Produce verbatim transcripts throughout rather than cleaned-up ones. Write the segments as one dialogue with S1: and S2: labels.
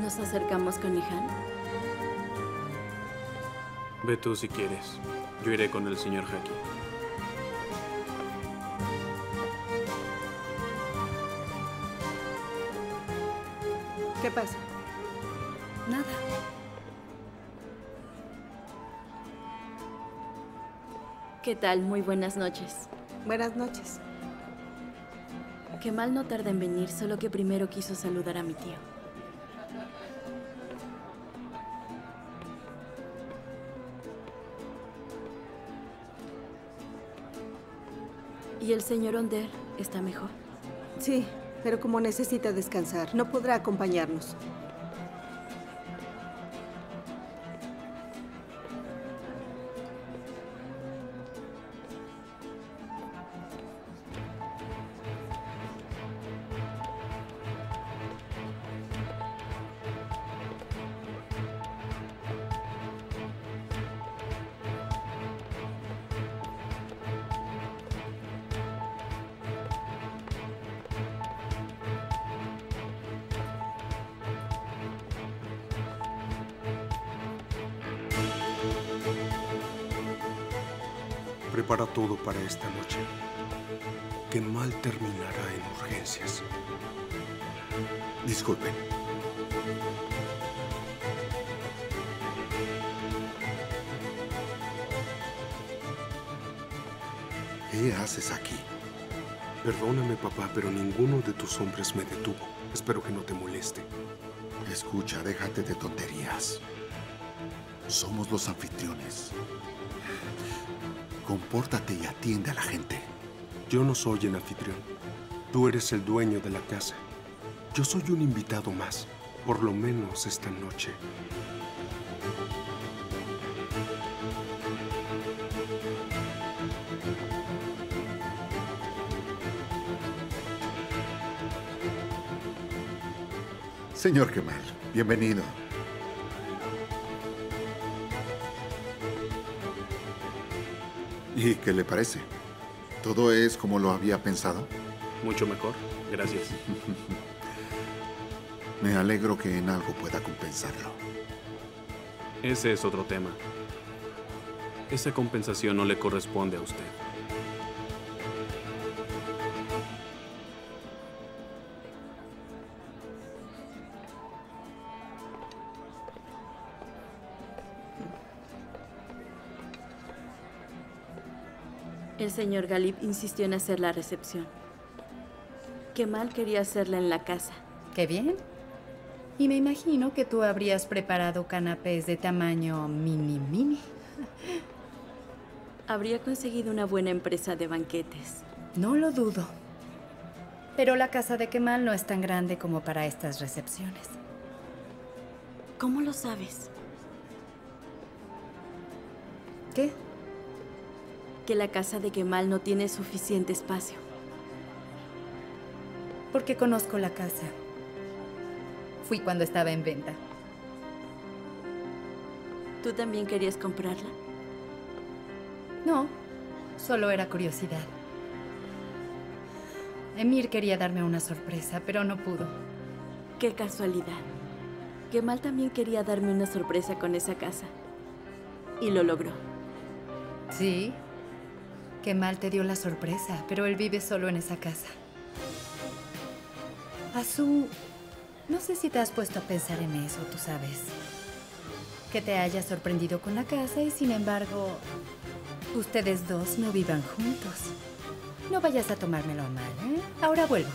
S1: ¿Nos acercamos con Ihan?
S2: Ve tú si quieres. Yo iré con el señor Haki.
S3: ¿Qué pasa?
S1: Nada. ¿Qué tal? Muy buenas noches.
S3: Buenas noches.
S1: Kemal no tarda en venir, solo que primero quiso saludar a mi tío. ¿Y el señor Onder está mejor?
S3: Sí, pero como necesita descansar, no podrá acompañarnos.
S4: Prepara todo para esta noche. Kemal terminará en urgencias.
S5: Disculpen. ¿Qué haces aquí?
S4: Perdóname, papá, pero ninguno de tus hombres me detuvo. Espero que no te moleste.
S5: Escucha, déjate de tonterías. Somos los anfitriones. Compórtate y atiende a la gente.
S4: Yo no soy el anfitrión. Tú eres el dueño de la casa. Yo soy un invitado más, por lo menos esta noche.
S5: Señor Kemal, bienvenido. ¿Y qué le parece? ¿Todo es como lo había pensado?
S2: Mucho mejor. Gracias.
S5: Me alegro que en algo pueda compensarlo.
S2: Ese es otro tema. Esa compensación no le corresponde a usted.
S1: El señor Galip insistió en hacer la recepción. Kemal quería hacerla en la casa.
S6: ¡Qué bien! Y me imagino que tú habrías preparado canapés de tamaño mini mini.
S1: Habría conseguido una buena empresa de banquetes.
S6: No lo dudo. Pero la casa de Kemal no es tan grande como para estas recepciones.
S1: ¿Cómo lo sabes?
S6: ¿Qué?
S1: Que la casa de Kemal no tiene suficiente espacio.
S6: Porque conozco la casa. Fui cuando estaba en venta.
S1: ¿Tú también querías comprarla?
S6: No, solo era curiosidad. Emir quería darme una sorpresa, pero no pudo.
S1: Qué casualidad. Kemal también quería darme una sorpresa con esa casa. Y lo logró.
S6: Sí. Kemal te dio la sorpresa, pero él vive solo en esa casa. Azu, no sé si te has puesto a pensar en eso, tú sabes. Que te hayas sorprendido con la casa y sin embargo, ustedes dos no vivan juntos. No vayas a tomármelo a mal, ¿eh? Ahora vuelvo.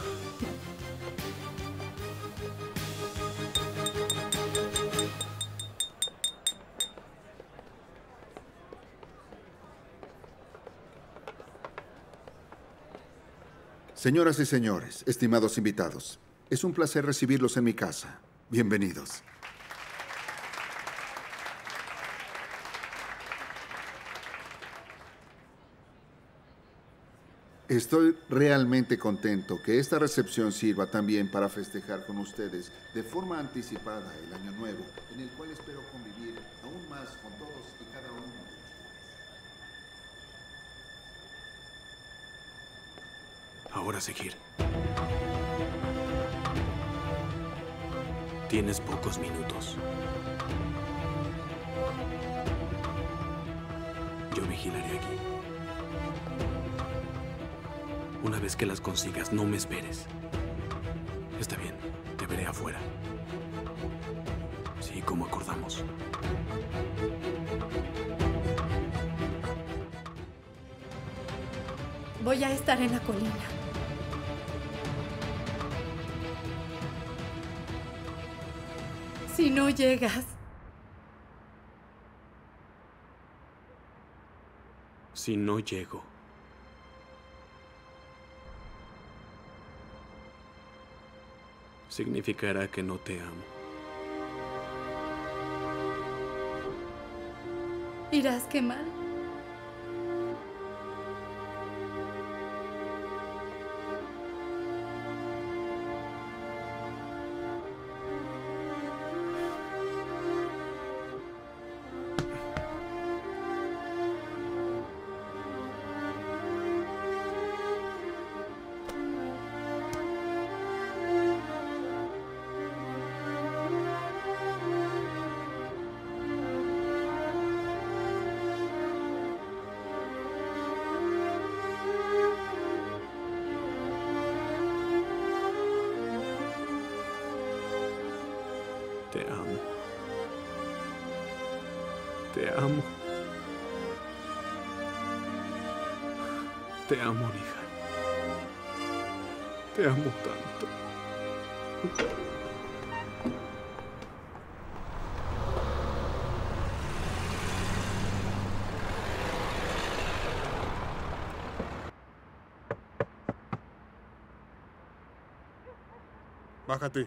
S5: Señoras y señores, estimados invitados, es un placer recibirlos en mi casa. Bienvenidos. Estoy realmente contento que esta recepción sirva también para festejar con ustedes de forma anticipada el Año Nuevo, en el cual espero convivir aún más con todos y cada uno de ustedes.
S4: Ahora seguir.
S2: Tienes pocos minutos. Yo vigilaré aquí. Una vez que las consigas, no me esperes. Está bien, te veré afuera. Sí, como acordamos.
S6: Voy a estar en la colina. Si no llegas...
S2: Si no llego... significará que no te amo.
S6: ¿Irás qué mal?
S2: Te amo. Te amo. Te amo, hija. Te amo tanto.
S7: Bájate.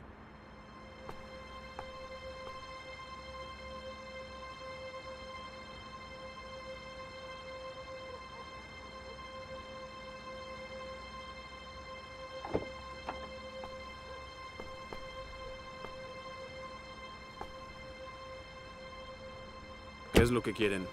S2: ¿Qué es lo que quieren?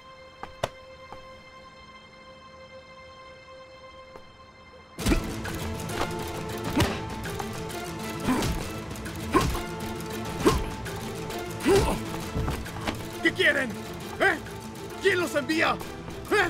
S7: ¿Qué quieren? ¿Eh? ¿Quién los envía? ¿Eh?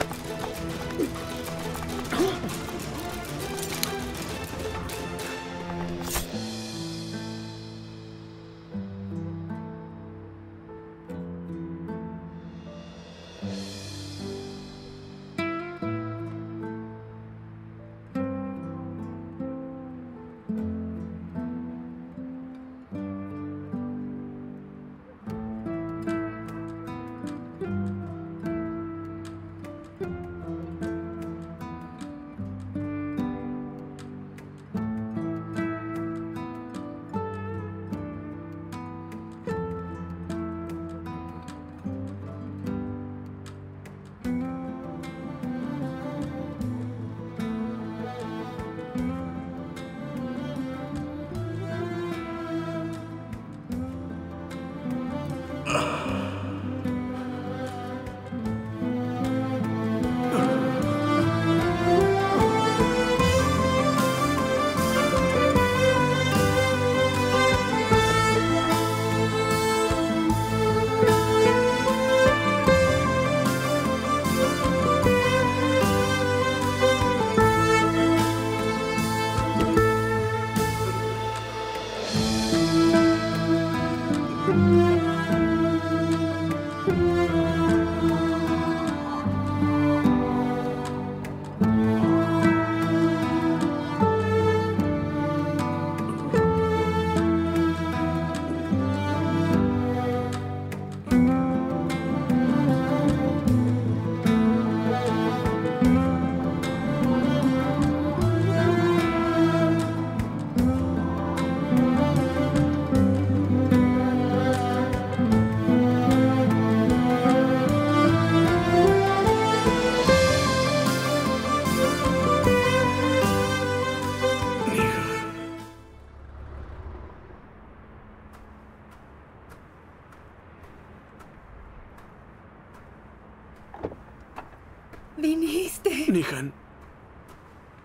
S6: Viniste.
S2: Nihan.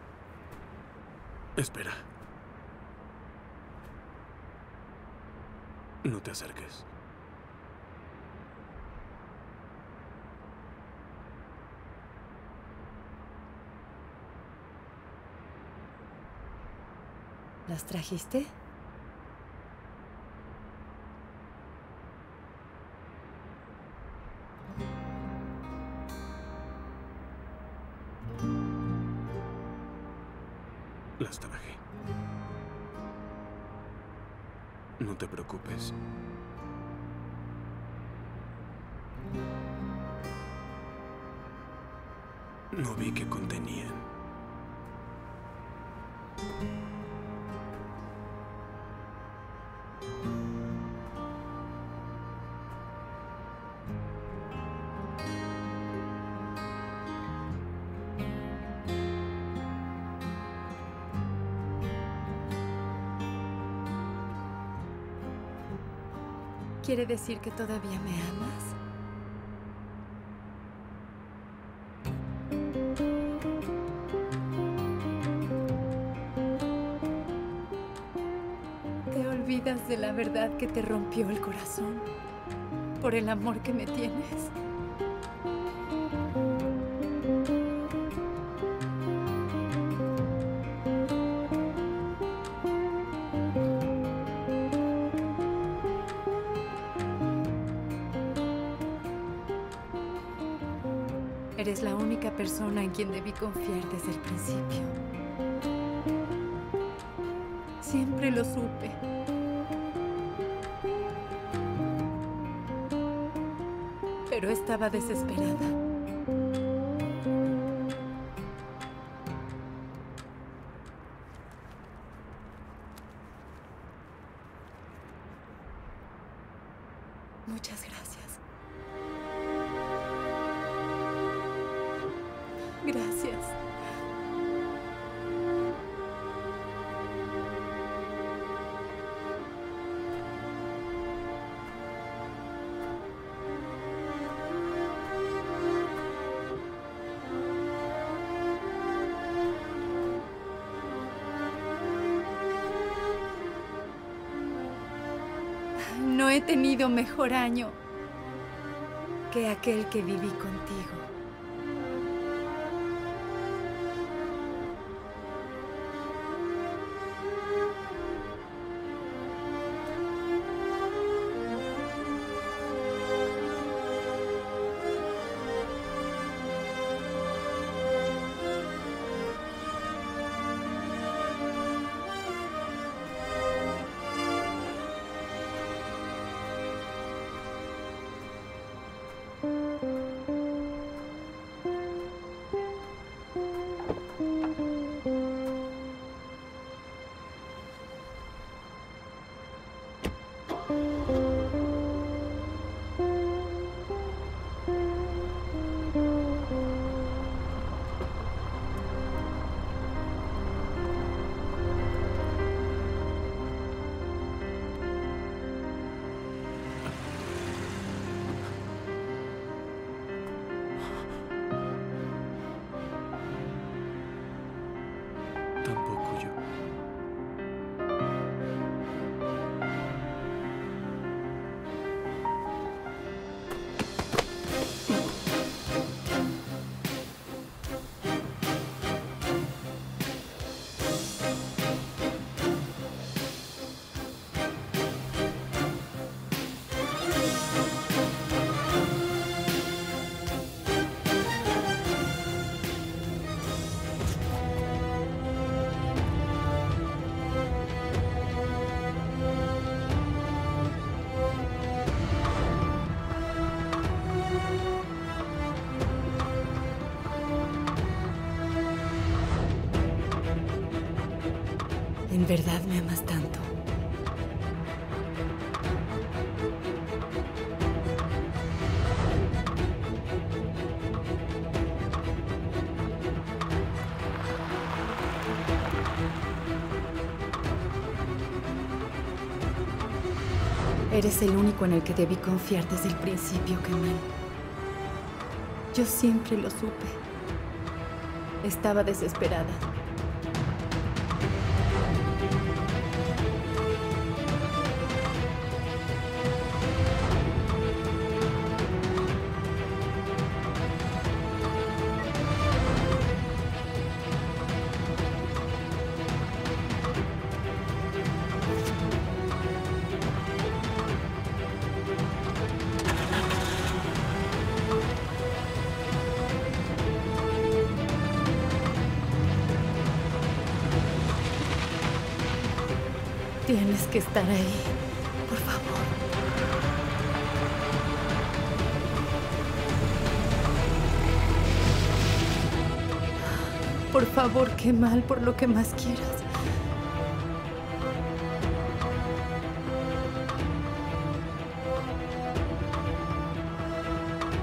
S2: Espera. No te acerques.
S6: ¿Las trajiste?
S2: Las traje. No te preocupes. No vi que contenían.
S6: ¿Quiere decir que todavía me amas? ¿Te olvidas de la verdad que te rompió el corazón por el amor que me tienes? Eres la única persona en quien debí confiar desde el principio. Siempre lo supe. Pero estaba desesperada. Muchas gracias. Gracias. No he tenido mejor año que aquel que viví contigo.
S2: Tampoco yo. ¿En verdad me amas tanto? Eres el único en el que debí confiar desde el principio, Kemal. Yo siempre lo supe. Estaba desesperada. Tienes que estar ahí. Por favor. Por favor, qué mal, por lo que más quieras.